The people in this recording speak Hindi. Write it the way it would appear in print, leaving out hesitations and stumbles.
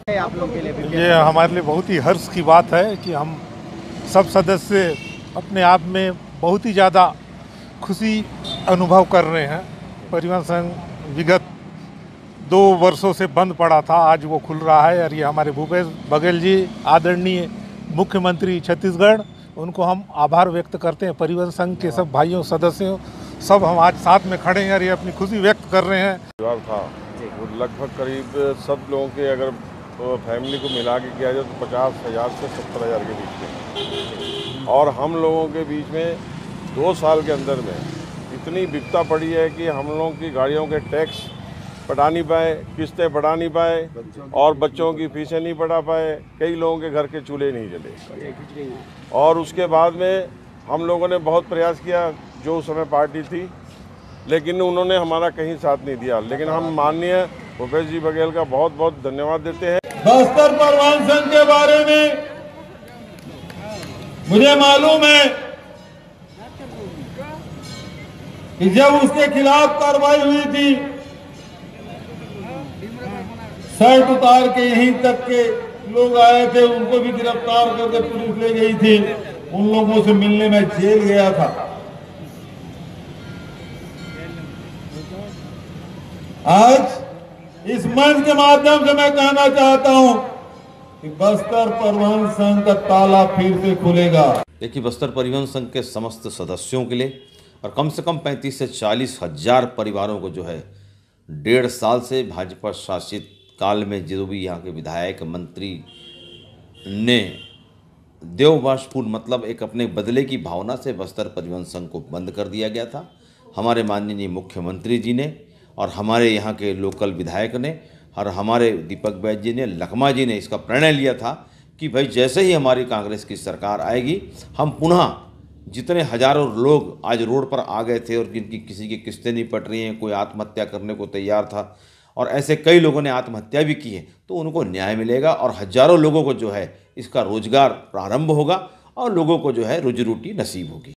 आप लोगों के लिए? ये हमारे लिए बहुत ही हर्ष की बात है कि हम सब सदस्य अपने आप में बहुत ही ज़्यादा खुशी अनुभव कर रहे हैं। परिवहन संघ विगत 2 वर्षों से बंद पड़ा था, आज वो खुल रहा है और ये हमारे भूपेश बघेल जी, आदरणीय मुख्यमंत्री छत्तीसगढ़, उनको हम आभार व्यक्त करते हैं। परिवहन संघ के सब भाइयों सदस्यों सब हम आज साथ में खड़े हैं और ये अपनी खुशी व्यक्त कर रहे हैं। परिवार था वो लगभग करीब सब लोगों के अगर फैमिली को मिला के किया जाए तो 50,000 से 70,000 के बीच में, और हम लोगों के बीच में 2 साल के अंदर में इतनी विपदा पड़ी है कि हम लोगों की गाड़ियों के टैक्स बढ़ा नहीं पाए, किस्तें बढ़ा नहीं पाए और बच्चों की फीसें नहीं बढ़ा पाए, कई लोगों के घर के चूल्हे नहीं जले। और उसके बाद में हम लोगों ने बहुत प्रयास किया, जो उस समय पार्टी थी, लेकिन उन्होंने हमारा कहीं साथ नहीं दिया। लेकिन हम माननीय भूपेश जी बघेल का बहुत बहुत धन्यवाद देते हैं। बस्तर परिवहन संघ के बारे में मुझे मालूम है कि जब उसके खिलाफ कार्रवाई हुई थी, शर्ट उतार के यहीं तक के लोग आए थे, उनको भी गिरफ्तार करके पुलिस ले गई थी। उन लोगों से मिलने में जेल गया था। आज इस मंच के माध्यम से मैं कहना चाहता हूं कि बस्तर परिवहन संघ का ताला फिर से खुलेगा। देखिए, बस्तर परिवहन संघ के समस्त सदस्यों के लिए और कम से कम 35 से 40 हजार परिवारों को जो है 1.5 साल से भाजपा शासित काल में जो भी यहाँ के विधायक मंत्री ने देवबाष्पूर्ण मतलब एक अपने बदले की भावना से बस्तर परिवहन संघ को बंद कर दिया गया था। हमारे माननीय मुख्यमंत्री जी ने और हमारे यहाँ के लोकल विधायक ने और हमारे दीपक बैज जी ने, लखमा जी ने इसका प्रणय लिया था कि भाई जैसे ही हमारी कांग्रेस की सरकार आएगी, हम पुनः जितने हजारों लोग आज रोड पर आ गए थे और जिनकी किसी की किस्तें नहीं पट रही हैं, कोई आत्महत्या करने को तैयार था और ऐसे कई लोगों ने आत्महत्या भी की है, तो उनको न्याय मिलेगा और हजारों लोगों को जो है इसका रोजगार प्रारंभ होगा और लोगों को जो है रोजी रोटी नसीब होगी।